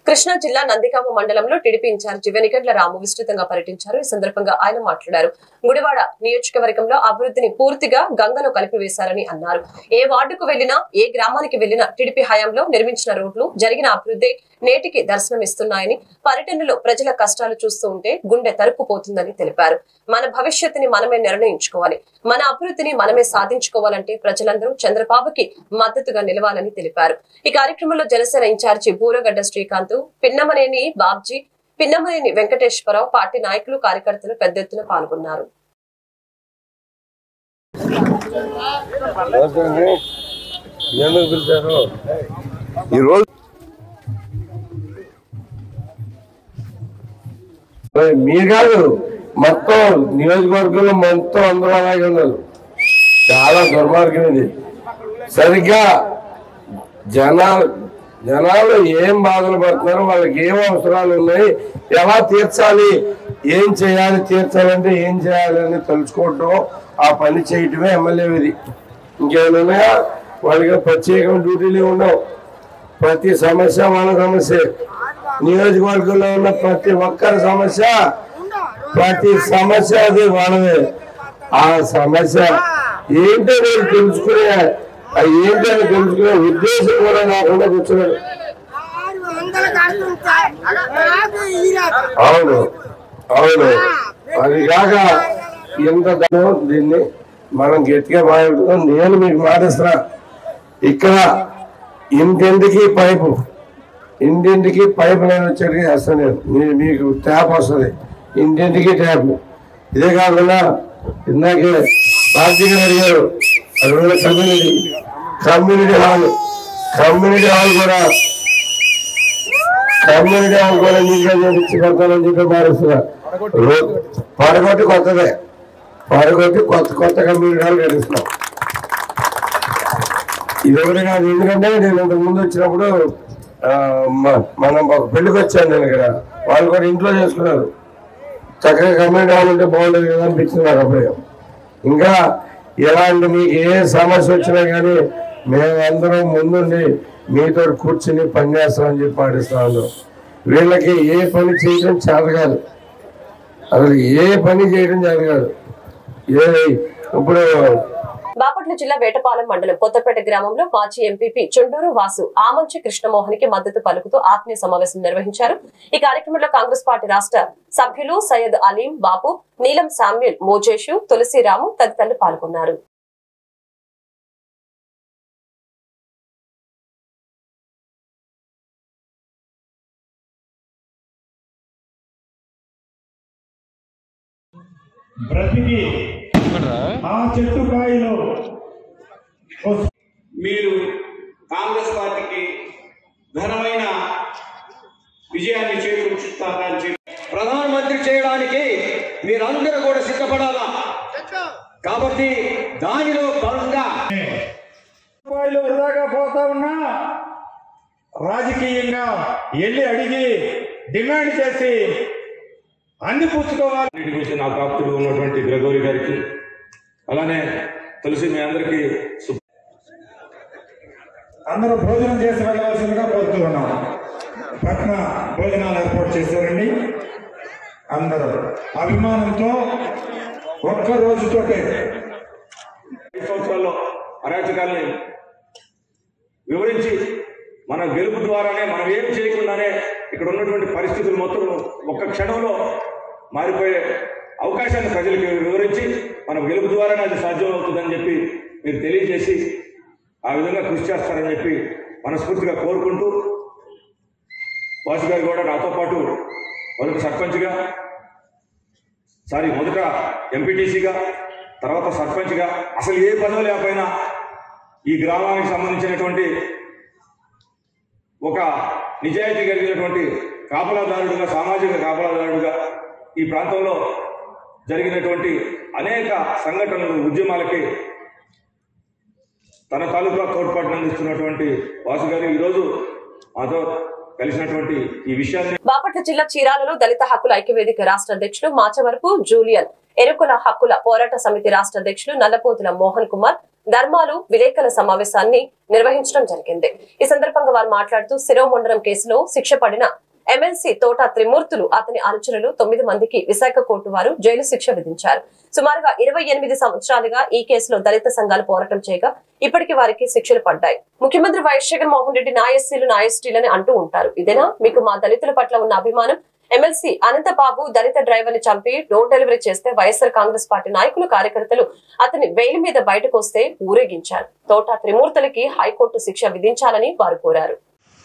కృష్ణా జిల్లా నందిగామ మండలంలో TDP incharge Venigandla రాము విస్తృతంగా పర్యటించారు. ఈ సందర్భంగా ఆయన మాట్లాడారు. గుడివాడ నియోజకవర్గంలో అభివృద్ధిని పూర్తిగా గంగలో కలిపివేశారని అన్నారు. ఏ వార్డుకు వెళ్లినా, ఏ గ్రామానికి వెళ్లినా టీడీపీ హయాంలో నిర్మించిన రోడ్లు, జరిగిన అభివృద్ధి నేటికి దర్శనమిస్తున్నాయని, పర్యటనలో ప్రజల కష్టాలు చూస్తూ ఉంటే గుండె తరుక్కుపోతుందని తెలిపారు. మన భవిష్యత్తుని మనమే నిర్ణయించుకోవాలి, మన అభివృద్ధిని మనమే సాధించుకోవాలంటే ప్రజలందరూ చంద్రబాబుకి మద్దతుగా నిలవాలని తెలిపారు. ఈ కార్యక్రమంలో జనసేన ఇన్ఛార్జి బూరగడ్డ శ్రీకాంత్, పిన్నమనేని బాబ్జీ, పిన్నమనేని వెంకటేశ్వరరావు, పార్టీ నాయకులు, కార్యకర్తలు పెద్ద ఎత్తున పాల్గొన్నారు. మీరు కాదు, మొత్తం నియోజకవర్గంలో మొత్తం అందరూ అలాగే ఉన్నారు. చాలా దుర్మార్గం ఇది. సరిగ్గా జనాలు ఏం బాధలు పడుతున్నారు, వాళ్ళకి ఏం అవసరాలు ఉన్నాయి, ఎలా తీర్చాలి, ఏం చేయాలి, తీర్చాలంటే ఏం చేయాలని తెలుసుకోవటం, ఆ పని చేయటమే ఎమ్మెల్యే ఇది. ఇంకేమైనా వాళ్ళకి ప్రత్యేకమైన డ్యూటీలు ఉండవు. ప్రతి సమస్య మన సమస్య, నియోజకవర్గంలో ఉన్న ప్రతి ఒక్కరి సమస్య, ప్రతి సమస్య అది వాళ్ళదే. ఆ సమస్య ఏంటో నేను తెలుసుకునే, ఏంటని తెలుసుకునే ఉద్దేశం కూడా కాకుండా కూర్చున్నాడు. అవును అవును, అది కాక ఎంత దీన్ని మనం గట్టిగా మాట్లాడుతున్నాం. నేను మీకు మాటిస్తున్నా, ఇక్కడ ఇంటింటికి పైపు నేను వచ్చేటికి వేస్తాను. నేను మీకు ట్యాప్ వస్తుంది, ఇంటింటికి ట్యాప్. ఇదే కాకుండా ఇందాకే రాజకీయ అడిగారు, అది కమ్యూనిటీ హాల్ కూడా నీట్గా చేపించి పెడతానని చెప్పి మారుస్తున్నా. పడగొట్టి కొత్త కమ్యూనిటీ హాల్ కట్టిస్తున్నాం. ఇది ఒకటి కాదు, ఎందుకంటే నేను ఇంతకు ముందు వచ్చినప్పుడు మనం పెళ్లికి వచ్చాను నేను ఇక్కడ, వాళ్ళు కూడా ఇంట్లో చేసుకున్నారు. చక్కగా కమ్యూనిటీ హాల్ ఉంటే బాగుండేది కదా అనిపించింది నాకు అప్పుడే. ఇంకా ఎలాంటి మీకు ఏ సమస్య వచ్చినా కానీ మేమందరం ముందుండి మీతో కూర్చుని పనిచేస్తామని చెప్పి పాటిస్తాను. వీళ్ళకి ఏ పని చేయడం చేత కాదు, అసలు ఏ పని చేయడం చేత కాదు. ఇప్పుడు బాపట్ల జిల్లా వేటపాలెం మండలం కొత్తపేట గ్రామంలో మాజీ ఎంపీపీ చుండూరు వాసు ఆమంచి కృష్ణమోహన్ కి మద్దతు పలుకుతూ ఆత్మీయ సమావేశం నిర్వహించారు. ఈ కార్యక్రమంలో కాంగ్రెస్ పార్టీ రాష్ట్ర సభ్యులు సయ్యద్ అలీం బాబు, నీలం శామ్యుల్, మోజేషు, తులసిరాము తదితరులు పాల్గొన్నారు. బ్రతికి ఆ చెట్టుకాయలో మీరు కాంగ్రెస్ పార్టీకి ఘనమైన విజయాన్ని చేకూర్చుతారని చెప్పి ప్రధానమంత్రి చేయడానికి మీరందరూ కూడా సిద్ధపడాలా. కాబట్టి దానిలో భాగంగా వృధాగా పోతా ఉన్నా రాజకీయంగా వెళ్ళి అడిగి డిమాండ్ చేసి అందిపుచ్చుకోవాలి. గురించి నాకు ఆప్తులు ఉన్నటువంటి గ్రెగోరి గారికి, అలానే తులసి మీ అందరికీ అందరూ భోజనం చేసి వెళ్ళవలసిందిగా కోరుతూ ఉన్నాం. పట్న భోజనాలు ఏర్పాటు చేశారండి. అందరూ అభిమానంతో ఒక్క రోజుతోటే 5 సంవత్సరాల్లో అరాచకాల్ని వివరించి మన గెలుపు ద్వారానే, మనం ఏం చేయకుండానే ఇక్కడ ఉన్నటువంటి పరిస్థితులు మొత్తం ఒక్క క్షణంలో మారిపోయే అవకాశాన్ని ప్రజలకు వివరించి మన గెలుపు ద్వారానే అది సాధ్యం అవుతుందని చెప్పి మీరు తెలియజేసి ఆ విధంగా కృషి చేస్తారని చెప్పి మనస్ఫూర్తిగా కోరుకుంటూ, వాసు గారు కూడా నాతో పాటు మొదట ఎంపీటీసీగా, తర్వాత సర్పంచ్గా, అసలు ఏ పదవి లేకపోయినా ఈ గ్రామానికి సంబంధించినటువంటి ఒక నిజాయితీ కలిగినటువంటి కాపలాదారుడుగా, సామాజిక కాపలాదారుడుగా ఈ ప్రాంతంలో జరిగినటువంటి అనేక సంఘటనలు, ఉద్యమాలకి తన తాలూకా తోడ్పాటును అందిస్తున్నటువంటి వాసు గారు ఈరోజు మాతో కలిసినటువంటి ఈ విషయాన్ని. బాపట్ల జిల్లా చీరాలలో దళిత హక్కుల ఐక్యవేదిక రాష్ట్ర అధ్యక్షులు మాచవరపు జూలియన్, ఎరుకుల హక్కుల పోరాట సమితి రాష్ట్ర అధ్యక్షులు నల్లపోతుల మోహన్ కుమార్, ధర్మాలు విలేకరుల సమావేశాన్ని నిర్వహించడం జరిగింది. ఈ సందర్భంగా వారు మాట్లాడుతూ శిరోమండలం కేసులో శిక్ష పడిన ఎమ్మెల్సీ తోట త్రిమూర్తులు అతని అనుచరులు 9 మందికి విశాఖ కోర్టు వారు జైలు శిక్ష విధించారు. సుమారుగా 28 సంవత్సరాలుగా ఈ కేసులో దళిత సంఘాలు పోరాటం చేయగా ఇప్పటికి వారికి శిక్షలు పడ్డాయి. ముఖ్యమంత్రి వైఎస్ జగన్మోహన్ రెడ్డి నాయస్సీలు నాయస్టీలని అంటూ ఉంటారు. ఇదేనా మీకు మా దళితుల పట్ల ఉన్న అభిమానం? ఎమ్మెల్సీ అనంతబాబు దళిత డ్రైవర్ ని చంపి డోర్ డెలివరీ చేస్తే వైఎస్ఆర్ కాంగ్రెస్ పార్టీ నాయకులు కార్యకర్తలు అతని బెయిల్ మీద బయటకు వస్తే ఊరేగించారు. తోట త్రిమూర్తులకి హైకోర్టు శిక్ష విధించాలని వారు కోరారు.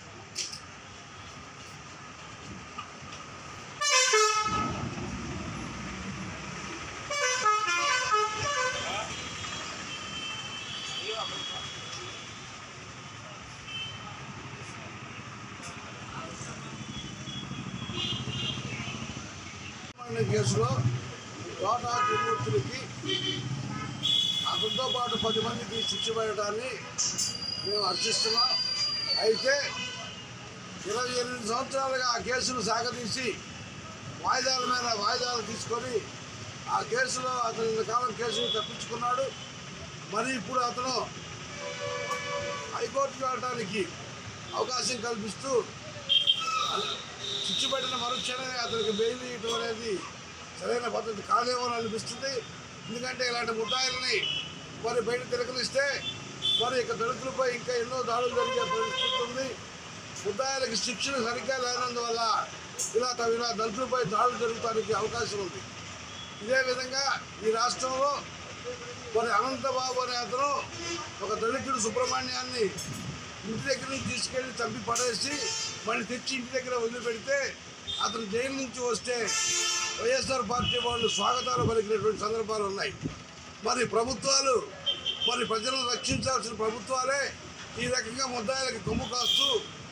కేసులో తోట త్రిమూర్తులకి అతనితో పాటు 10 మందికి శిక్ష పడటాన్ని మేము హర్షిస్తున్నాం. అయితే 28 సంవత్సరాలుగా ఆ కేసును సాగదీసి వాయిదాల మీద వాయిదాలు తీసుకొని ఆ కేసులో అతను ఇంతకాలం కేసును తప్పించుకున్నాడు. మరి ఇప్పుడు అతను హైకోర్టుకు వెళ్ళడానికి అవకాశం కల్పిస్తూ శిక్ష పడిన మరుక్షణమే అతనికి బెయిల్ ఇవ్వడం అనేది సరైన పద్ధతి కాదేమో అనిపిస్తుంది. ఎందుకంటే ఇలాంటి ముద్దాయిల్ని మరి బయట తిరగలిస్తే మరి ఇక దళితులపై ఇంకా ఎన్నో దాడులు జరిగే పరిస్థితి ఉంది. ముద్దాయిలకి శిక్షణ సరిగ్గా లేనందువల్ల ఇలా దళితులపై దాడులు జరగడానికి అవకాశం ఉంది. ఇదే విధంగా ఈ రాష్ట్రంలో మరి అనంతబాబు అనే అతను ఒక దళితుడు సుబ్రహ్మణ్యాన్ని ఇంటి దగ్గర నుంచి తీసుకెళ్లి చంపి పడేసి మళ్ళీ తెచ్చి ఇంటి దగ్గర వదిలిపెడితే అతను జైలు నుంచి వస్తే వైఎస్ఆర్ పార్టీ వాళ్ళు స్వాగతాలు పలికినటువంటి సందర్భాలు ఉన్నాయి. మరి ప్రభుత్వాలు మరి ప్రజలను రక్షించాల్సిన ప్రభుత్వాలే ఈ రకంగా ముద్దాయిలకి కొమ్ము కాస్తూ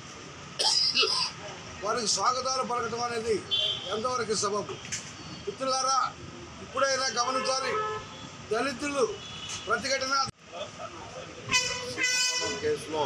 వారికి స్వాగతాలు పలకటం అనేది ఎంతవరకు సబబు? మిత్రులారా, ఇప్పుడైనా గమనించాలి. దళితులు ప్రతిఘటన కేసులో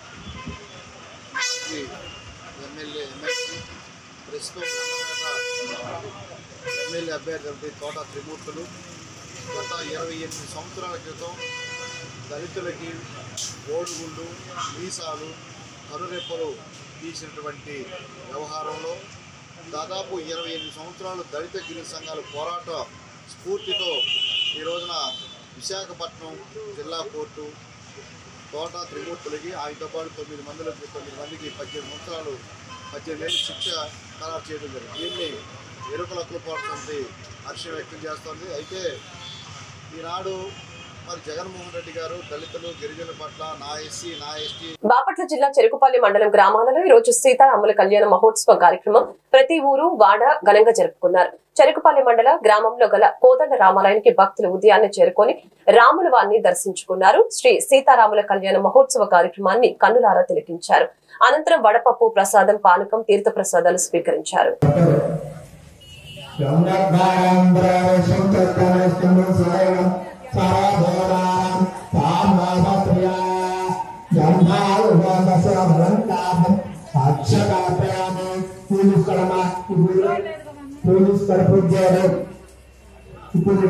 ఎమ్మెల్సీ ప్రస్తుతం ఎమ్మెల్యే అభ్యర్థి తోట త్రిమూర్తులు గత 28 సంవత్సరాల క్రితం దళితులకి ఓడుగుండు వీసాలు కనురెప్పలు తీసినటువంటి వ్యవహారంలో దాదాపు 28 సంవత్సరాలు దళిత గిరి సంఘాల పోరాట స్ఫూర్తితో ఈ రోజున విశాఖపట్నం జిల్లా కోర్టు తోట త్రిమూర్తులకి ఆయనతో పాటు 9 మందికి 18 సంవత్సరాలు 18 ఏళ్ళు శిక్ష ఖరారు చేయడం జరిగింది. దీన్ని ఎరుకల హక్కుల పోరాట సమితి హర్షం వ్యక్తం చేస్తోంది. అయితే ఈనాడు మరి జగన్మోహన్ రెడ్డి గారు దళితులు గిరిజనుల పట్ల నా ఎస్సీ నా ఎస్టీ. బాపట్ల జిల్లా చెరుకుపల్లి మండలం గ్రామాలలో ఈ రోజు సీతారాముల కళ్యాణ మహోత్సవ కార్యక్రమం ప్రతి ఊరు వాడ ఘనంగా జరుపుకున్నారు. చెరుకుపల్లి మండల గ్రామంలో గల కోదండ రామాలయానికి భక్తులు ఉదయాన్నే చేరుకొని రాముల వారిని దర్శించుకున్నారు. శ్రీ సీతారాముల కళ్యాణ మహోత్సవ కార్యక్రమాన్ని కన్నులారా తిలకించారు. అనంతరం వడపప్పు ప్రసాదం పానకం తీర్థ ప్రసాదాలు స్వీకరించారు. పోలీస్ కడపడ్డారు. ఇప్పుడు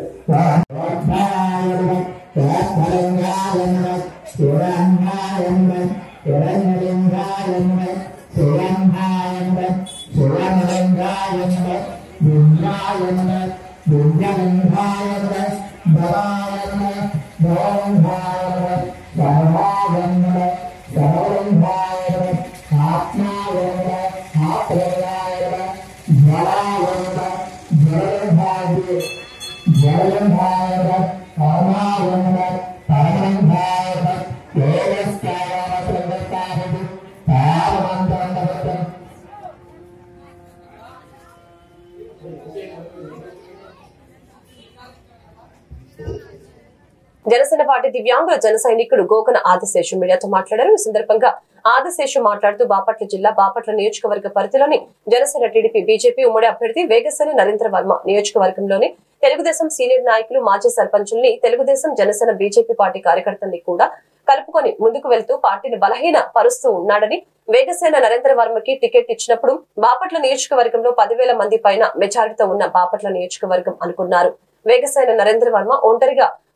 జనసేన పార్టీ దివ్యాంగుల జన సైనికుడు గోకన ఆదిశేషు మీడియాతో మాట్లాడారు. ఈ సందర్భంగా ఆదిశేషు మాట్లాడుతూ బాపట్ల జిల్లా బాపట్ల నియోజకవర్గ పరిధిలోని జనసేన టీడీపీ బీజేపీ ఉమ్మడి అభ్యర్థి వేగసేన నరేంద్ర వర్మ నియోజకవర్గంలోని తెలుగుదేశం సీనియర్ నాయకులు మాజీ సర్పంచుల్ని తెలుగుదేశం జనసేన బీజేపీ పార్టీ కార్యకర్తల్ని కూడా కలుపుకొని ముందుకు వెళ్తూ పార్టీని బలహీన పరుస్తూ ఉన్నాడని, వేగసేన నరేంద్ర వర్మకి టికెట్ ఇచ్చినప్పుడు బాపట్ల నియోజకవర్గంలో 10,000 మంది పైన మెజారిటీతో ఉన్న బాపట్ల నియోజకవర్గం అనుకున్నారు. వేగసేన నరేంద్ర వర్మ ఒంటరిగా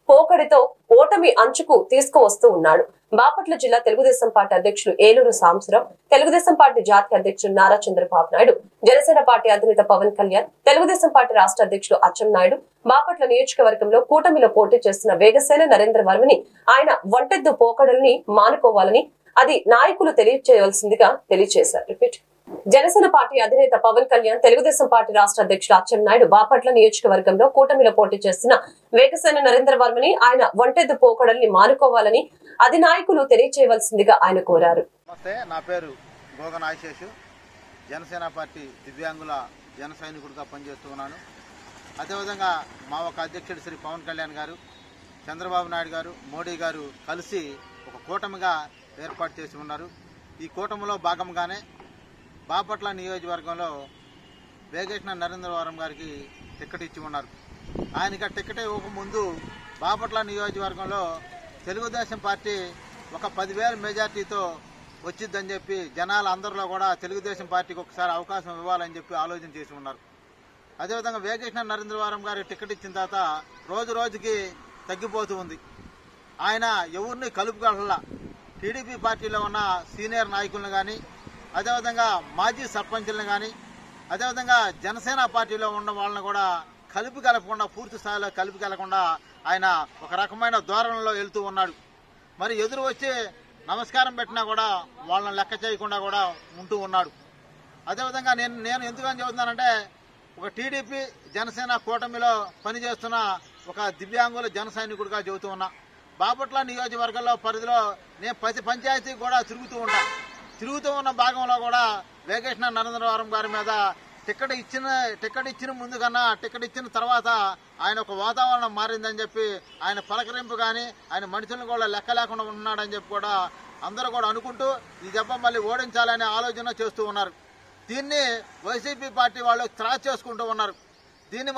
పోకడితో ఓటమి అంచుకు తీసుకువస్తూ ఉన్నాడు. బాపట్ల జిల్లా తెలుగుదేశం పార్టీ అధ్యక్షులు ఏలూరు సాంబశివరావు, తెలుగుదేశం పార్టీ జాతీయ అధ్యక్షులు నారా చంద్రబాబు నాయుడు, జనసేన పార్టీ అధినేత పవన్ కళ్యాణ్, తెలుగుదేశం పార్టీ రాష్ట్ర అధ్యక్షులు అచ్చెన్నాయుడు బాపట్ల నియోజకవర్గంలో కూటమిలో పోటీ చేస్తున్న వేగసేన నరేంద్ర వర్మని ఆయన ఒంటెద్దు పోకడల్ని మానుకోవాలని అది నాయకులు తెలియజేయవలసిందిగా తెలియజేశారు. జనసేన పార్టీ అధినేత పవన్ కళ్యాణ్, తెలుగుదేశం పార్టీ రాష్ట్ర అధ్యక్షులు అచ్చెన్నాయుడు బాపట్ల నియోజకవర్గంలో కూటమిలో పోటీ చేస్తున్న వేగసేన నరేంద్ర వర్మని ఆయన ఒంటెద్దు పోకడల్ని మానుకోవాలని అది నాయకులు తెలియజేయవలసిందిగా ఆయన కోరారు. నమస్తే, నా పేరు గోగన్ ఆశేషు. జనసేన పార్టీ దివ్యాంగుల జన సైనికుడిగా పనిచేస్తూ ఉన్నాను. అదేవిధంగా మా ఒక అధ్యక్షుడు శ్రీ పవన్ కళ్యాణ్ గారు, చంద్రబాబు నాయుడు గారు, మోడీ గారు కలిసి ఒక కూటమిగా ఏర్పాటు చేసి ఉన్నారు. ఈ కూటమిలో భాగంగానే బాపట్ల నియోజకవర్గంలో వేగేశ్న నరేంద్రవరం గారికి టికెట్ ఇచ్చి ఉన్నారు. ఆయనకి టికెట్ ఇవ్వకముందు బాపట్ల నియోజకవర్గంలో తెలుగుదేశం పార్టీ ఒక 10,000 మెజార్టీతో వచ్చిద్దని చెప్పి జనాలు అందరిలో కూడా తెలుగుదేశం పార్టీకి ఒకసారి అవకాశం ఇవ్వాలని చెప్పి ఆలోచన చేసి ఉన్నారు. అదేవిధంగా వేగేశ్న నరేంద్రవరం గారి టికెట్ ఇచ్చిన తర్వాత రోజు రోజుకి తగ్గిపోతూ ఉంది. ఆయన ఎవరిని కలుపుకోవాల, టీడీపీ పార్టీలో ఉన్న సీనియర్ నాయకులను కానీ, అదేవిధంగా మాజీ సర్పంచులను కానీ, అదేవిధంగా జనసేన పార్టీలో ఉన్న వాళ్ళని కూడా కలపకుండా, పూర్తి స్థాయిలో కలపకుండా ఆయన ఒక రకమైన ధోరణిలో వెళ్తూ ఉన్నాడు. మరి ఎదురు వచ్చి నమస్కారం పెట్టినా కూడా వాళ్ళని లెక్క చేయకుండా కూడా ఉంటూ ఉన్నాడు. అదేవిధంగా నేను ఎందుకని చెబుతున్నానంటే, ఒక టీడీపీ జనసేన కూటమిలో పనిచేస్తున్న ఒక దివ్యాంగుల జన సైనికుడిగా చెబుతూ ఉన్నా. బాపట్ల నియోజకవర్గంలో పరిధిలో నేను ప్రతి పంచాయతీ కూడా తిరుగుతూ ఉన్న భాగంలో కూడా వేగేశ్న నరేంద్రవరం గారి మీద టికెట్ ఇచ్చిన ముందు కన్నా టికెట్ ఇచ్చిన తర్వాత ఆయన ఒక వాతావరణం మారిందని చెప్పి, ఆయన పలకరింపు కానీ ఆయన మనుషులను కూడా లెక్క లేకుండా ఉన్నాడని చెప్పి కూడా అందరూ కూడా అనుకుంటూ ఈ దెబ్బ మళ్ళీ ఓడించాలనే ఆలోచన చేస్తూ ఉన్నారు. దీన్ని వైసీపీ పార్టీ వాళ్ళు త్రాస్ చేసుకుంటూ ఉన్నారు. దీన్ని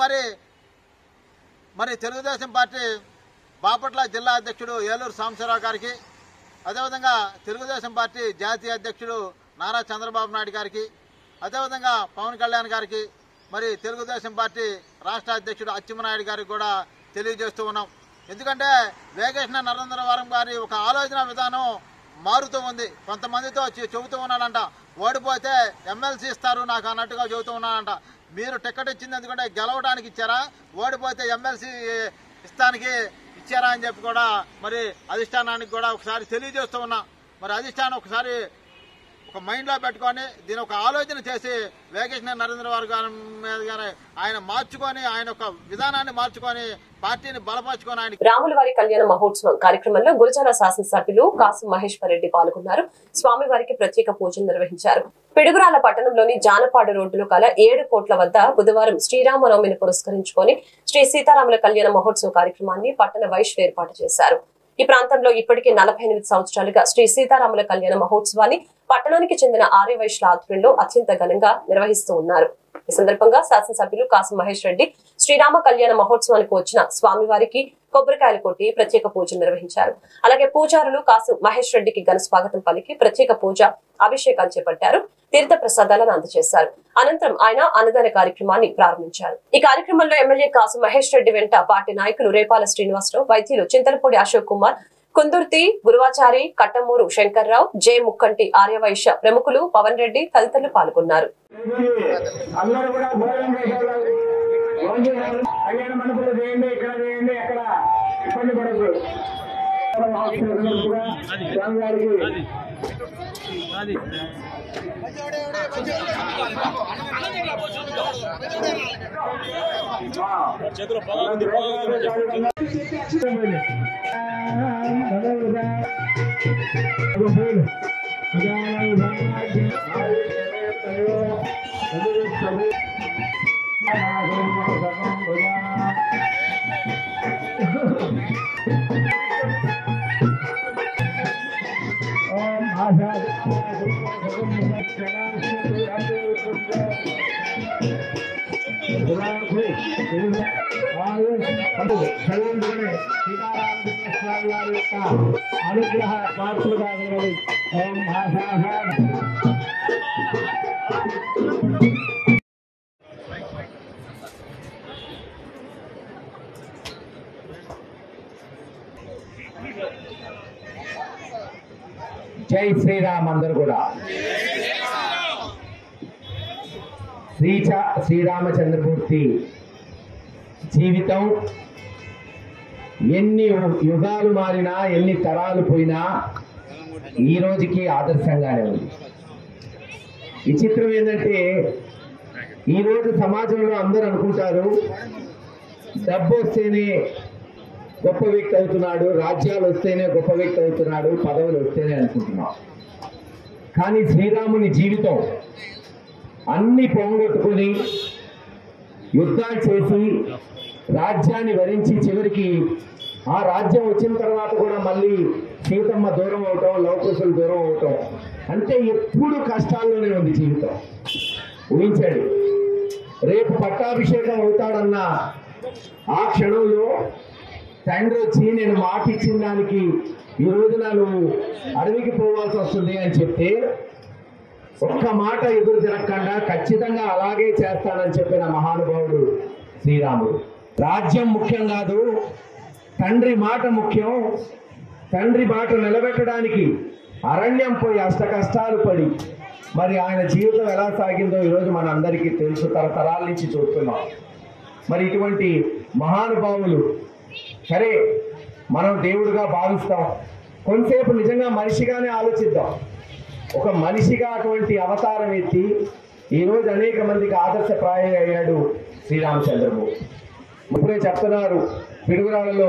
మరి తెలుగుదేశం పార్టీ బాపట్ల జిల్లా అధ్యక్షుడు ఏలూరు సాంబశివరావు గారికి, అదేవిధంగా తెలుగుదేశం పార్టీ జాతీయ అధ్యక్షుడు నారా చంద్రబాబు నాయుడు గారికి, అదేవిధంగా పవన్ కళ్యాణ్ గారికి, మరి తెలుగుదేశం పార్టీ రాష్ట్ర అధ్యక్షుడు అచ్చెన్నాయుడు గారికి కూడా తెలియజేస్తూ ఉన్నాం. ఎందుకంటే వేగేశ్న నరేంద్రవరం గారి ఒక ఆలోచన విధానం మారుతూ ఉంది. కొంతమందితో చెబుతూ ఉన్నాడంట, ఓడిపోతే ఎమ్మెల్సీ ఇస్తారు నాకు అన్నట్టుగా చెబుతూ ఉన్నాడంట. మీరు టికెట్ ఇచ్చింది ఎందుకంటే గెలవడానికి ఇచ్చారా, ఓడిపోతే ఎమ్మెల్సీ ఇస్తానికి ఇచ్చారా అని చెప్పి కూడా మరి అధిష్టానానికి కూడా ఒకసారి తెలియజేస్తూ ఉన్నా. మరి అధిష్టానం ఒకసారి ఒక మైండ్లో పెట్టుకొని దీని ఒక ఆలోచన చేసి వేగేశ్న నరేంద్రవరం గారి మీద ఆయన మార్చుకొని, ఆయన ఒక విధానాన్ని మార్చుకొని పార్టీని బలపరుచుకొని ఆయన. రాములవారి కళ్యాణ మహోత్సవం కార్యక్రమంలో గురజాల శాసనసభ్యులు కాసు మహేశ్వర్ రెడ్డి పాల్గొన్నారు. స్వామివారికి ప్రత్యేక పూజలు నిర్వహించారు. పిడుగురాల పట్టణంలోని జానపాడు రోడ్డులో కల 7 కోట్ల వద్ద బుధవారం శ్రీరామనవమిని పురస్కరించుకొని శ్రీ సీతారాముల కళ్యాణ మహోత్సవ కార్యక్రమాన్ని పట్టణ వైశ్యులు ఏర్పాటు చేశారు. ఈ ప్రాంతంలో ఇప్పటికే 48 సంవత్సరాలుగా శ్రీ సీతారాముల కళ్యాణ మహోత్సవాన్ని పట్టణానికి చెందిన ఆర్య వైశ్యుల ఆధ్వర్యంలో అత్యంత ఘనంగా నిర్వహిస్తూ ఉన్నారు. ఈ సందర్భంగా శాసనసభ్యులు కాసు మహేష్ రెడ్డి శ్రీరామ కళ్యాణ మహోత్సవానికి వచ్చిన స్వామివారికి కొబ్బరికాయలు కొట్టి ప్రత్యేక పూజలు నిర్వహించారు. అలాగే పూజారులు కాసు మహేష్ రెడ్డికి ఘన స్వాగతం పలికి ప్రత్యేక పూజ అభిషేకాలు చేపట్టారు. తీర్థ ప్రసాదాలను అందజేశారు. అనంతరం ఆయన అన్నదాన కార్యక్రమాన్ని ప్రారంభించారు. ఈ కార్యక్రమంలో ఎమ్మెల్యే కాసు మహేష్ రెడ్డి వెంట పార్టీ నాయకులు రేపాల శ్రీనివాసరావు, వైద్యులు చింతలపూడి అశోక్ కుమార్, కుందుర్తి గురువాచారి, కట్టమూరు శంకర్రావు, జే ముక్కంటి ఆర్యవైశ్య ప్రముఖులు, పవన్ రెడ్డి తదితరులు పాల్గొన్నారు. అనుగ్రహ పాత్రగా ఓం జై శ్రీరామ్ అందరు కూడా. శ్రీరామచంద్రమూర్తి జీవితం ఎన్ని యుగాలు మారినా, ఎన్ని తరాలు పోయినా ఈ రోజుకి ఆదర్శంగానే ఉంది. విచిత్రం ఏంటంటే ఈరోజు సమాజంలో అందరూ అనుకుంటారు డబ్బు వస్తేనే గొప్ప వ్యక్తి అవుతున్నాడు, రాజ్యాలు వస్తేనే గొప్ప వ్యక్తి అవుతున్నాడు, పదవులు వస్తేనే అనుకుంటున్నాం. కానీ శ్రీరాముని జీవితం అన్ని పోగొట్టుకుని యుద్ధాలు చేసి రాజ్యాన్ని వరించి చివరికి ఆ రాజ్యం వచ్చిన తర్వాత కూడా మళ్ళీ సీతమ్మ దూరం అవటం, లవకుశులు దూరం అవటం, అంటే ఎప్పుడు కష్టాల్లోనే ఉంది జీవితం. ఊహించండి, రేపు పట్టాభిషేకం అవుతాడన్న ఆ క్షణంలో తండ్రి వచ్చి నేను మాట ఇచ్చిన దానికి ఈ రోజున నువ్వు అడవికి పోవాల్సి వస్తుంది అని చెప్తే ఒక్క మాట ఎదురు తిరగకుండా ఖచ్చితంగా అలాగే చేస్తానని చెప్పిన మహానుభావుడు శ్రీరాముడు. రాజ్యం ముఖ్యం కాదు, తండ్రి మాట ముఖ్యం. తండ్రి మాట నిలబెట్టడానికి అరణ్యం పోయి అష్ట కష్టాలు పడి మరి ఆయన జీవితం ఎలా సాగిందో ఈరోజు మన అందరికీ తెలుసు, తరతరాల నుంచి చూస్తున్నాం. మరి ఇటువంటి మహానుభావులు సరే మనం దేవుడిగా భావిస్తాం, కొంతసేపు నిజంగా మనిషిగానే ఆలోచిద్దాం. ఒక మనిషిగా అటువంటి అవతారం ఎత్తి ఈరోజు అనేక మందికి ఆదర్శప్రాయం అయ్యాడు శ్రీరామచంద్రమూర్తి. ఇప్పుడే చెప్తున్నారు పిడుగురాళ్ళలో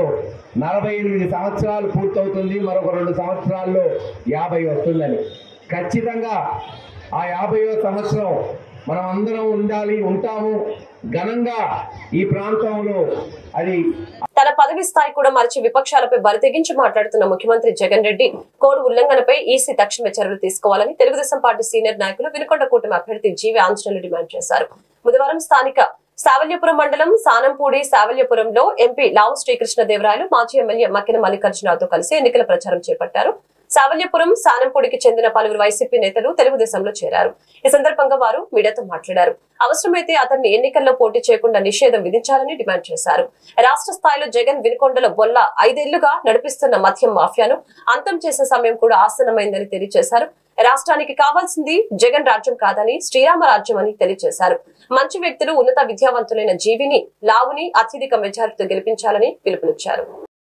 48 సంవత్సరాలు పూర్తవుతుంది, మరొక 2 సంవత్సరాల్లో 50 వస్తుందని. ఖచ్చితంగా ఆ 50వ సంవత్సరం మనం అందరం ఉండాలి, ఉంటాము ఘనంగా ఈ ప్రాంతంలో. అది తన పదవి స్థాయి కూడా మరిచి విపక్షాలపై బరితెగించి మాట్లాడుతున్న ముఖ్యమంత్రి జగన్ రెడ్డి కోడ్ ఉల్లంఘనపై ఈసీ తక్షణ చర్యలు తీసుకోవాలని తెలుగుదేశం పార్టీ సీనియర్ నాయకులు వినుకొండ కూటమి అభ్యర్థి జీవి ఆంజనేయులు డిమాండ్ చేశారు. బుధవారం స్థానిక సావల్యపురం మండలం సానంపూడి సావల్యపురంలో ఎంపీ లావు శ్రీకృష్ణదేవరాయలు మాజీ ఎమ్మెల్యే మక్కిన మల్లికార్జునరావుతో కలిసి ఎన్నికల ప్రచారం చేపట్టారు. సావల్యపురం సానంపూడికి చెందిన పలువురు వైసీపీ నేతలు తెలుగుదేశంలో చేరారు. ఈ సందర్భంగా వారు మీడియాతో మాట్లాడారు. అవసరమైతే అతన్ని ఎన్నికల్లో పోటీ చేయకుండా నిషేధం విధించాలని డిమాండ్ చేశారు. రాష్ట్ర స్థాయిలో జగన్ వినుకొండలో బొల్ల 5 ఏళ్లుగా నడిపిస్తున్న మద్యం మాఫియాను అంతం చేసే సమయం కూడా ఆసన్నమైందని తెలియజేశారు. రాష్ట్రానికి కావాల్సింది జగన్ రాజ్యం కాదని శ్రీరామ రాజ్యం అని తెలియజేశారు. మంచి వ్యక్తులు, ఉన్నత విద్యావంతులైన జీవిని లావుని అత్యధిక మెజారిటీతో గెలిపించాలని పిలుపునిచ్చారు.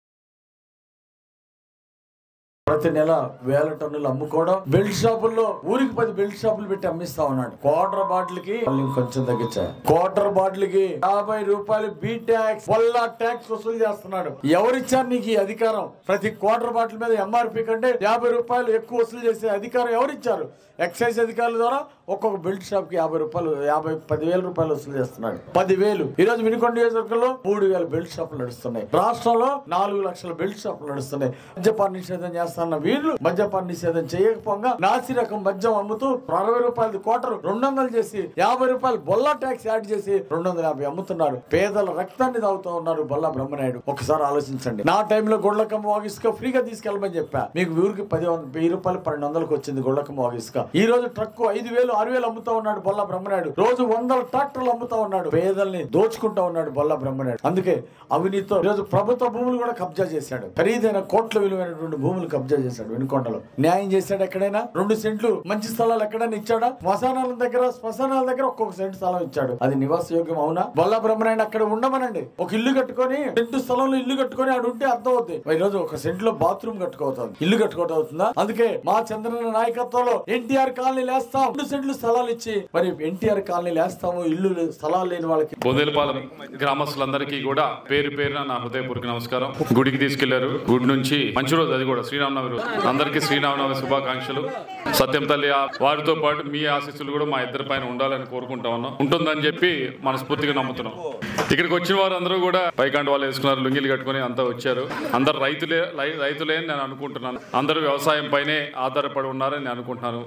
ప్రతి నెల 1000 టన్నులు అమ్ముకోవడం, బెల్ట్ షాపుల్లో ఊరికి 10 బెల్ట్ షాపులు పెట్టి అమ్మిస్తా ఉన్నాడు. క్వార్టర్ బాటిల్ కి కొంచెం తగ్గించారు. క్వార్టర్ బాటిల్ కి 50 రూపాయలు బీ ట్యాక్స్, వల్ల ట్యాక్స్ వసూలు చేస్తున్నాడు. ఎవరిచ్చారు నీకు ఈ అధికారం? ప్రతి క్వార్టర్ బాటిల్ మీద ఎంఆర్పీ కంటే 50 రూపాయలు ఎక్కువ వసూలు చేసే అధికారం ఎవరిచ్చారు? ఎక్సైజ్ అధికారుల ద్వారా ఒక్కొక్క బెల్ట్ షాప్ కి 50 రూపాయలు 10,000 రూపాయలు వసూలు చేస్తున్నాడు. 10,000. ఈ రోజు వినుకొండ నియోజకవర్గంలో 3,000 బెల్ట్ షాపులు నడుస్తున్నాయి. రాష్ట్రంలో 4 లక్షల బెల్ట్ షాపులు నడుస్తున్నాయి. మద్యపాన నిషేధం చేస్తున్న వీళ్ళు మద్యపాన నిషేధం చేయకపోగా నాసి రకం మద్యం అమ్ముతూ 60 రూపాయలు క్వార్టర్ 200 చేసి 50 రూపాయలు బొల్లా ట్యాక్స్ యాడ్ చేసి 250 అమ్ముతున్నారు. పేదల రక్తాన్ని తాగుతూ ఉన్నారు బొల్లా బ్రహ్మనాయుడు. ఒకసారి ఆలోచించండి. నా టైంలో గొడ్లకమ్మ వాగిస్క ఫ్రీగా తీసుకెళ్ళమని చెప్పా. మీకు ఊరికి 10 రూపాయలు 1200కి వచ్చింది గొడ్లకమ్మ వాగిస్క. ఈ రోజు ట్రక్ 5,000 6,000 అమ్ముతా ఉన్నాడు బొల్లా బ్రహ్మనాయుడు. రోజు 100 ట్రాక్టర్లు అమ్ముతా ఉన్నాడు. పేదల్ని దోచుకుంటా ఉన్నాడు బొల్లా బ్రహ్మనాయుడు. అందుకే అవినీతితో ఈరోజు ప్రభుత్వ భూములు కూడా కబ్జా చేశాడు. ఖరీదైన కోట్ల విలువైనటువంటి భూములు కబ్జా చేశాడు వినుకొండలో. న్యాయం చేశాడు ఎక్కడైనా? 2 సెంట్లు మంచి స్థలాలు ఎక్కడైనా ఇచ్చాడా? శ్మశానాల దగ్గర ఒక్కొక్క సెంటు స్థలం ఇచ్చాడు. అది నివాస యోగ్యం అవునా? బొల్లా బ్రహ్మనాయుడు అక్కడ ఉండమనండి. ఒక ఇల్లు కట్టుకొని సెంటు స్థలంలో ఇల్లు కట్టుకొని ఆడు ఉంటే అర్థం అవుతుంది. ఈ రోజు ఒక సెంట్లో బాత్రూమ్ కట్టుకోవుతుంది, ఇల్లు కట్టుకోవడం అవుతుందా? అందుకే మా చంద్రన్న నాయకత్వంలో ఎన్టీఆర్ కాలనీ లేస్తాం, 2 సెంట్లు స్థలాలు ఇచ్చి మరి ఎన్టీఆర్ కాలనీ లేస్తాము. ఇల్లు స్థలాలు లేని వాళ్ళకి. బోదేలపాలెం గ్రామస్తులందరికీ కూడా పేరు పేరున నా హృదయపూర్వక నమస్కారం. గుడికి తీసుకెళ్లారు. గుడి నుంచి మంచి రోజు, అది కూడా శ్రీరామనవమి రోజు. అందరికీ శ్రీరామనవమి శుభాకాంక్షలు. సత్యం తల్లి వారితో పాటు మీ ఆశీస్సులు కూడా మా ఇద్దరి పైన ఉండాలని కోరుకుంటా ఉన్నాం. ఉంటుందని చెప్పి మనస్ఫూర్తిగా నమ్ముతున్నాం. ఇక్కడికి వచ్చిన వారు అందరూ కూడా పైకాండ వాళ్ళు వేసుకున్నారు, లుంగిలు కట్టుకుని అంతా వచ్చారు. అందరు రైతులే అని నేను అనుకుంటున్నాను. అందరూ వ్యవసాయం పైనే ఆధారపడి ఉన్నారని నేను అనుకుంటున్నాను.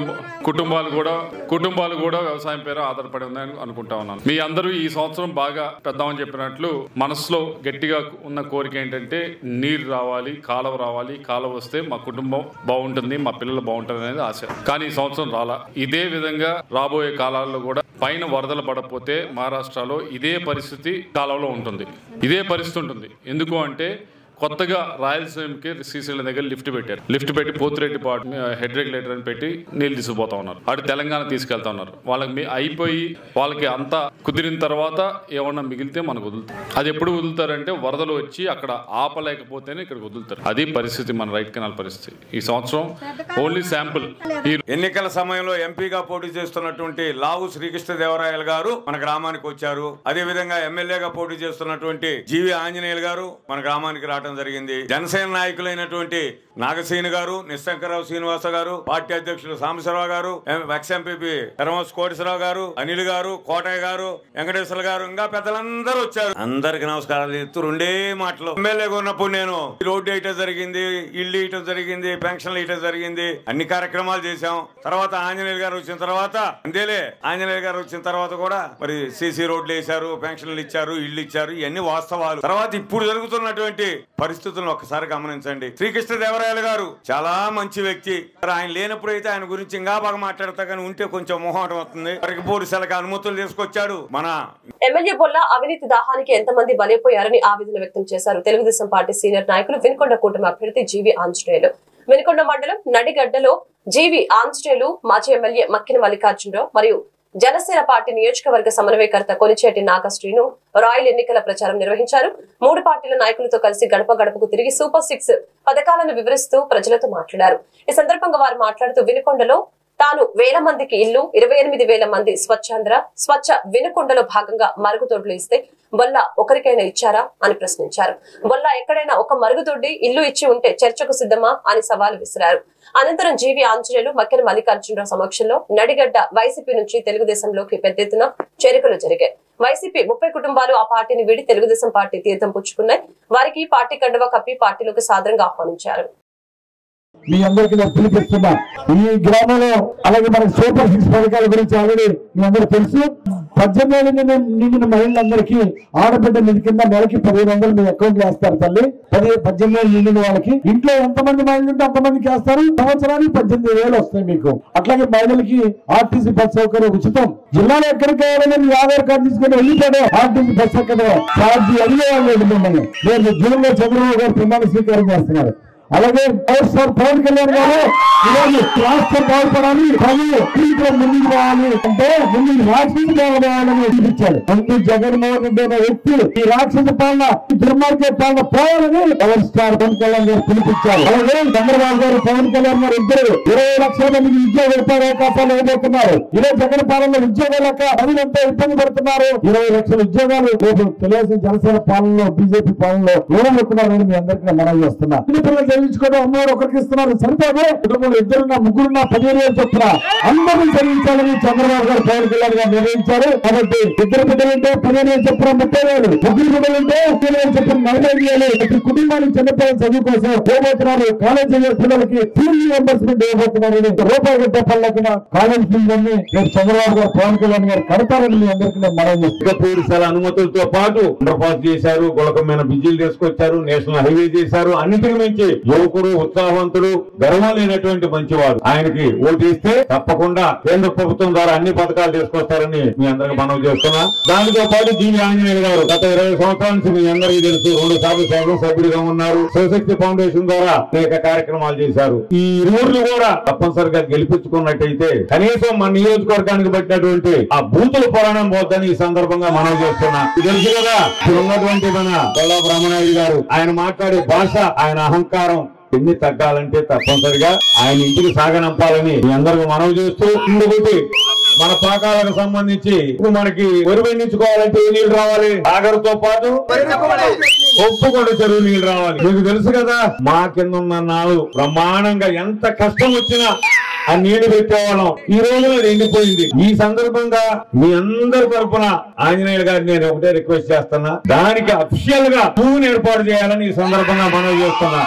కుటుంబాలు కూడా వ్యవసాయం పేరు ఆధారపడి ఉన్నాయని అనుకుంటా ఉన్నాను. మీ అందరూ ఈ సంవత్సరం బాగా పెద్దామని చెప్పినట్లు మనసులో గట్టిగా ఉన్న కోరిక ఏంటంటే నీరు రావాలి, కాలువ రావాలి. కాలువ వస్తే మా కుటుంబం బాగుంటుంది, మా పిల్లలు బాగుంటుంది అనేది ఆశ. కానీ ఈ సంవత్సరం రాలా. ఇదే విధంగా రాబోయే కాలాల్లో కూడా పైన వరదలు పడకపోతే మహారాష్ట్రలో ఇదే పరిస్థితి కాలంలో ఉంటుంది. ఇదే పరిస్థితి ఉంటుంది. ఎందుకు అంటే కొత్తగా రాయలసీమకి శ్రీశైలం దగ్గర లిఫ్ట్ పెట్టారు. లిఫ్ట్ పెట్టి పోతిరెడ్డి హెడ్ రెగ్యులేటర్ అని పెట్టి నీళ్లు తీసుకుపోతా ఉన్నారు. అటు తెలంగాణ తీసుకెళ్తా ఉన్నారు. వాళ్ళకి అయిపోయి వాళ్ళకి అంతా కుదిరిన తర్వాత ఏమన్నా మిగిలితే మనకు వదులుతారు. అది ఎప్పుడు వదులుతారంటే వరదలు వచ్చి అక్కడ ఆపలేకపోతేనే ఇక్కడికి వదులుతారు. అది పరిస్థితి మన రైట్ కెనాల్ పరిస్థితి. ఈ సంవత్సరం ఓన్లీ శాంపుల్. ఎన్నికల సమయంలో ఎంపీగా పోటీ చేస్తున్నటువంటి లావు శ్రీకృష్ణదేవరాయలు గారు మన గ్రామానికి వచ్చారు. అదే విధంగా ఎమ్మెల్యేగా పోటీ చేస్తున్నటువంటి జీవి ఆంజనేయులు గారు మన గ్రామానికి రావడం జరిగింది. జనసేన నాయకులైనటువంటి నాగసేని గారు, నిశంకరరావు శ్రీనివాస గారు, పార్టీ అధ్యక్షులు సాంబశివరావు గారు, ఎక్స్ ఎంపీ ధర్మస్ కోటేశ్వరరావు గారు, అనిల్ గారు, కోటయ్య గారు, వెంకటేశ్వర గారు, ఇంకా పెద్దలందరూ వచ్చారు. అందరికి నమస్కారాలు చెప్తూ రెండే మాటలు. ఎమ్మెల్యేగా ఉన్నప్పుడు నేను రోడ్డు వేయటం జరిగింది, ఇల్లు ఇయటం జరిగింది, పెన్షన్లు ఇయటం జరిగింది, అన్ని కార్యక్రమాలు చేశాం. తర్వాత ఆంజనేయులు గారు వచ్చిన తర్వాత అంతేలే, ఆంజనేయులు గారు వచ్చిన తర్వాత కూడా మరి సీసీ రోడ్లు వేశారు, పెన్షన్లు ఇచ్చారు, ఇల్లు ఇచ్చారు. ఇవన్నీ వాస్తవాలు. తర్వాత ఇప్పుడు జరుగుతున్నటువంటి పరిస్థితులను ఒకసారి గమనించండి. శ్రీకృష్ణదేవరాయలు గారు చాలా మంచి వ్యక్తి. ఆయన లేనప్పుడు అయితే ఆయన గురించి ఇంకా బాగా మాట్లాడతా, కానీ ఉంటే కొంచెం మొహమాటం అవుతుంది. పోలీసులకు అనుమతులు తీసుకొచ్చాడు. మన ఎమ్మెల్యే బొల్ల అవినీతి దాహానికి ఎంతమంది బలైపోయారని ఆవేదన వ్యక్తం చేశారు తెలుగుదేశం పార్టీ సీనియర్ నాయకులు వినుకొండ కూటమి అభ్యర్థి జీవి ఆంజనేయులు. వినుకొండ మండలం నడిగడ్డలో జీవి ఆంజనేయులు, మాజీ ఎమ్మెల్యే మక్కిన మల్లికార్జునరావు మరియు జనసేన పార్టీ నియోజకవర్గ సమన్వయకర్త కొలిచేటి నాగశ్రీను రాయల్ ఎన్నికల ప్రచారం నిర్వహించారు. 3 పార్టీల నాయకులతో కలిసి గడప గడపకు తిరిగి సూపర్ 6 పథకాలను వివరిస్తూ ప్రజలతో మాట్లాడారు. ఈ సందర్భంగా వారు మాట్లాడుతూ వినుకొండలో తాను 1000 మందికి ఇల్లు, 28,000 మంది స్వచ్ఛ వినుకొండలో భాగంగా మరుగుదొడ్లు ఇస్తే బొల్ల ఒకరికైనా ఇచ్చారా అని ప్రశ్నించారు. బొల్ల ఎక్కడైనా ఒక మరుగుదొడ్డి ఇల్లు ఇచ్చి ఉంటే చర్చకు సిద్ధమా అని సవాల్ విసిరారు. అనంతరం జీవి ఆంజనేయులు, మక్కెన మల్లికార్జునరావు సమక్షంలో నడిగడ్డ వైసీపీ నుంచి తెలుగుదేశంలోకి పెద్ద ఎత్తున చేరికలు జరిగాయి. వైసీపీ 30 కుటుంబాలు ఆ పార్టీని వీడి తెలుగుదేశం పార్టీ తీర్థం పుచ్చుకున్నాయి. వారికి పార్టీ కండువా కప్పి పార్టీలోకి సాదరంగా ఆహ్వానించారు. మీ అందరికీ నేను పిలిపిస్తున్నా. ఈ గ్రామంలో అలాగే మన సూపర్ 6 పథకాల గురించి ఆల్రెడీ మీ అందరూ తెలుసు. 18 నిండిన మహిళలందరికీ ఆడబిడ్డ నిధి కింద నెలకి 1500 మీ అకౌంట్ వేస్తారు తల్లి. 18 నిండిన వాళ్ళకి ఇంట్లో ఎంతమంది మహిళలు ఉంటే అంతమందికి వేస్తారు. సంవత్సరానికి 18,000 వస్తాయి మీకు. అట్లాగే మహిళలకి ఆర్టీసీ బస్ సౌకర్యం ఉచితం. జిల్లాలో ఎక్కడికి కావాలని మీ ఆధార్ కార్డు తీసుకుని వెళ్ళిపోయాడు. ఆర్టీసీ బస్ ఎక్కడ ఛార్జీ అడిగేవాళ్ళు మిమ్మల్ని. నేను జూన్ లో చంద్రబాబు గారు ప్రమాణ స్వీకారం చేస్తున్నారు. అలాగే పవన్ కళ్యాణ్ గారు ఈరోజు రాష్ట్ర బాగుపడాలి, ముందుకు రావాలి అంటే ముందు రాక్షస పాలన చూపించాడు. ముందు జగన్మోహన్ రెడ్డి అనే వ్యక్తి ఈ రాక్షస పాలన, దుర్మార్గ పాలన పోవాలని పవర్ స్టార్ పవన్ కళ్యాణ్ గారు పిలిపించారు. అలాగే చంద్రబాబు గారు, పవన్ కళ్యాణ్ గారు ఇద్దరు 20 లక్షల మందికి ఉద్యోగ ఉపాధి అవకాశాలు ఇవ్వబోతున్నారు. ఇదే జగన్ పాలనలో ఉద్యోగాలక ప్రజలంతా ఇబ్బంది పడుతున్నారు. 20 లక్షల ఉద్యోగాలు తెలుగుదేశం జనసేన పాలనలో, బీజేపీ పాలనలో ఇవ్వబోతున్నారని మీ అందరికీ మనం చేస్తున్నా. చదివించుకోవడం అమ్మవారు ఒకరికి ఇస్తున్నారు, సరిపోదు. కుటుంబంలో 2 ముగ్గురు 15,000 చొప్పున అందరినీ చదివించాలని చంద్రబాబు గారు, పవన్ కళ్యాణ్ గారు నిర్ణయించారు. కాబట్టి 2 బిడ్డలుంటే 15,000 చొప్పున 30,000, 3 బిడ్డలుంటే 15,000 చొప్పున 40,000 ప్రతి కుటుంబానికి చిన్నపిల్లల చదువు కోసం ఇవ్వబోతున్నారు. కాలేజీ పిల్లలకి ఫీజు రియంబర్స్మెంట్ ఇవ్వబోతున్నారు. రూపాయి గంట పల్లకిన కాలేజ్ ఫీజులన్నీ రేపు చంద్రబాబు గారు, పవన్ కళ్యాణ్ గారు కడతారని మీ అందరికీ మనం పూర్తిశాల అనుమతులతో పాటు అండర్పాస్ చేశారు, గుళకమైన బిజీలు తీసుకొచ్చారు, నేషనల్ హైవే చేశారు. అన్నిటికీ మించి యువకుడు, ఉత్సాహవంతుడు, గర్వమైనటువంటి మంచివాడు. ఆయనకి ఓటు ఇస్తే తప్పకుండా కేంద్ర ప్రభుత్వం ద్వారా అన్ని పథకాలు తీసుకొస్తారని మీ అందరికి మనవి చేస్తున్నా. దానితో పాటు జీవి ఆంజనేయులు గారు గత 20 సంవత్సరాల నుంచి మీ అందరికీ తెలుసు, 2 సార్లు శాసనసభ్యుడిగా ఉన్నారు. శివశక్తి ఫౌండేషన్ ద్వారా అనేక కార్యక్రమాలు చేశారు. ఈ ఊర్లు కూడా తప్పనిసరిగా గెలిపించుకున్నట్టయితే కనీసం మన నియోజకవర్గానికి పట్టినటువంటి ఆ బూతుల పురాణం పోద్దని ఈ సందర్భంగా మనవి చేస్తున్నా. తెలుసు కదా, ఇప్పుడు ఉన్నటువంటి మన బొల్లా బ్రహ్మనాయుడు గారు, ఆయన మాట్లాడే భాష, ఆయన అహంకారం ఎన్ని తగ్గాలంటే తప్పనిసరిగా ఆయన ఇంటికి సాగనంపాలని మీ అందరికీ మనవి చేస్తూ, ఇంకొకటి మన పాకాలకు సంబంధించి ఇప్పుడు మనకి వరి పండించుకోవాలంటే ఏ నీళ్లు రావాలి? సాగర్తో పాటు ఒప్పుకొండ చెరువు నీళ్లు రావాలి. మీకు తెలుసు కదా, మా కింద ఉన్న నాలు బ్రహ్మాండంగా ఎంత కష్టం వచ్చినా ఆ నీళ్లు పెట్టేవాళ్ళం. ఈ రోజున అది ఎండిపోయింది. ఈ సందర్భంగా మీ అందరి తరఫున ఆంజనేయులు గారిని నేను ఒకటే రిక్వెస్ట్ చేస్తున్నా, దానికి అఫిషియల్ గా తూమును ఏర్పాటు చేయాలని ఈ సందర్భంగా మనవి చేస్తున్నా.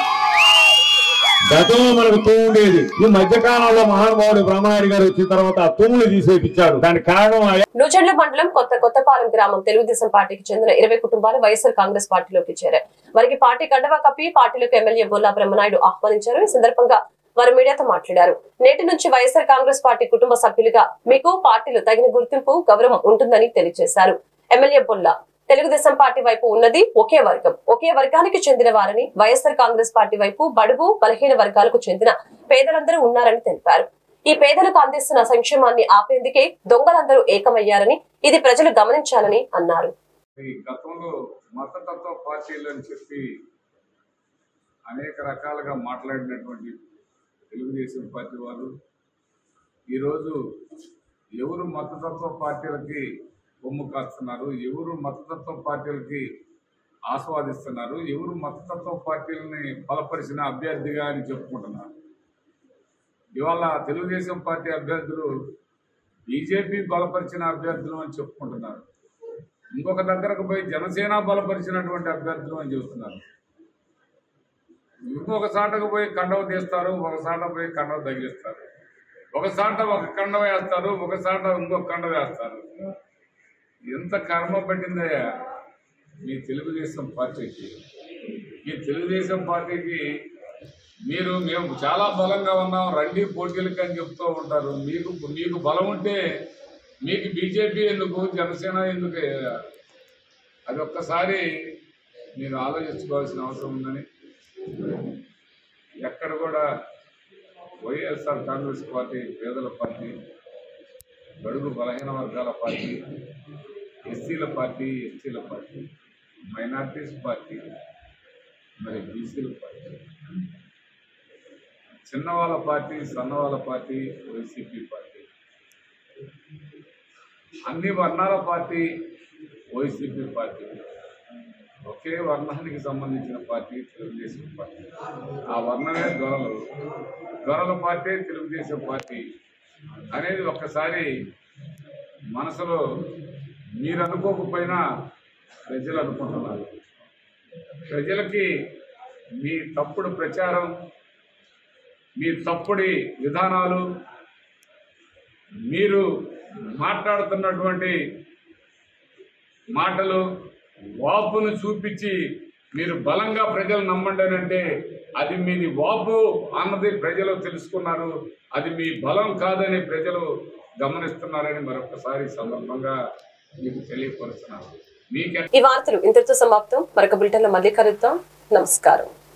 గతంలో మనకు తూము ఉండేది. ఈ మధ్యకాలంలో మహానుభావుడు బ్రహ్మనాయుడు గారు వచ్చిన తర్వాత ఆ తూములు తీసేపించాడు. దానికి కారణం నూచెండ్ల మండలం కొత్తపాలెం గ్రామం తెలుగుదేశం పార్టీకి చెందిన 20 కుటుంబాలు వైఎస్ఆర్ కాంగ్రెస్ పార్టీలోకి చేరాయి. వారికి పార్టీ కండవా కప్పి పార్టీలోకి ఎమ్మెల్యే బొల్లా బ్రహ్మనాయుడు ఆహ్వానించారు. ఈ సందర్భంగా వారు మీడియాతో మాట్లాడారు. నేటి నుంచి వైఎస్ఆర్ కాంగ్రెస్ పార్టీ కుటుంబ సభ్యులుగా మీకు పార్టీలో తగిన గుర్తింపు, గౌరవం ఉంటుందని తెలియజేశారు. ఎమ్మెల్యే బొల్లా తెలుగుదేశం పార్టీ వైపు ఉన్నది ఒకే వర్గం, ఒకే వర్గానికి చెందిన వారని, వైఎస్ఆర్ కాంగ్రెస్ పార్టీ వైపు బడుగు బలహీన వర్గాలకు చెందిన పేదలందరూ ఉన్నారని తెలిపారు. ఈ పేదలకు అందిస్తున్న సంక్షేమాన్ని ఆపేందుకే దొంగలందరూ ఏకమయ్యారని, ఇది ప్రజలు గమనించాలని అన్నారు. గతంలో మతతత్వ పార్టీలు అని చెప్పి అనేక రకాలుగా మాట్లాడినటువంటి తెలుగుదేశం పార్టీ వాళ్ళు ఈరోజు ఎవరు మతతత్వ పార్టీలకి బొమ్మ కాస్తున్నారు, ఎవరు మతతత్వ పార్టీలకి ఆస్వాదిస్తున్నారు, ఎవరు మతతత్వ పార్టీలని బలపరిచిన అభ్యర్థిగా అని చెప్పుకుంటున్నారు. ఇవాళ తెలుగుదేశం పార్టీ అభ్యర్థులు బీజేపీ బలపరిచిన అభ్యర్థులు అని చెప్పుకుంటున్నారు. ఇంకొక దగ్గరకు పోయి జనసేన బలపరిచినటువంటి అభ్యర్థులు అని చెబుతున్నారు. ఇంకొక సాటకు పోయి కండవ తీస్తారు, ఒక సాట పోయి కండవ తగిలిస్తారు, ఒక సాట ఒక కండవ వేస్తారు, ఒక సాట ఇంకొక కండవ వేస్తారు. ఎంత కర్మ పట్టిందయ్యా మీ తెలుగుదేశం పార్టీకి. ఈ తెలుగుదేశం పార్టీకి మేము చాలా బలంగా ఉన్నాం, రండి పోటీలకి అని చెప్తూ ఉంటారు. మీకు బలం ఉంటే మీకు బీజేపీ ఎందుకు, జనసేన ఎందుకు? అది ఒక్కసారి మీరు ఆలోచించుకోవాల్సిన అవసరం ఉందని. ఎక్కడ కూడా వైఎస్ఆర్ కాంగ్రెస్ పార్టీ పేదల పార్టీ, బడుగు బలహీన వర్గాల పార్టీ, ఎస్సీల పార్టీ, ఎస్టీల పార్టీ, మైనార్టీస్ పార్టీ, మరి బీసీల పార్టీ, చిన్నవాళ్ళ పార్టీ, సన్నవాళ్ళ పార్టీ, వైసీపీ పార్టీ, అన్ని వర్ణాల పార్టీ వైసీపీ పార్టీ, ఒకే వర్ణానికి సంబంధించిన పార్టీ తెలుగుదేశం పార్టీ. ఆ వర్ణమే దొరల పార్టీ తెలుగుదేశం పార్టీ అనేది ఒక్కసారి మనసులో మీరు అనుకోకపోయినా ప్రజలు అనుకుంటున్నారు. ప్రజలకి మీ తప్పుడు ప్రచారం, మీ తప్పుడు విధానాలు, మీరు మాట్లాడుతున్నటువంటి మాటలు వాపును చూపించి మీరు బలంగా ప్రజలు నమ్మండి అంటే అది మీది వాపు అన్నది ప్రజలు తెలుసుకున్నారు. అది మీ బలం కాదని ప్రజలు గమనిస్తున్నారని మరొకసారి సందర్భంగా మీకు తెలియపరుస్తున్నారు. ఈ వార్తలు ఇంతటితో సమాప్తం. మరొక బులెటిన్లో మళ్ళీ కలుద్దాం. నమస్కారం.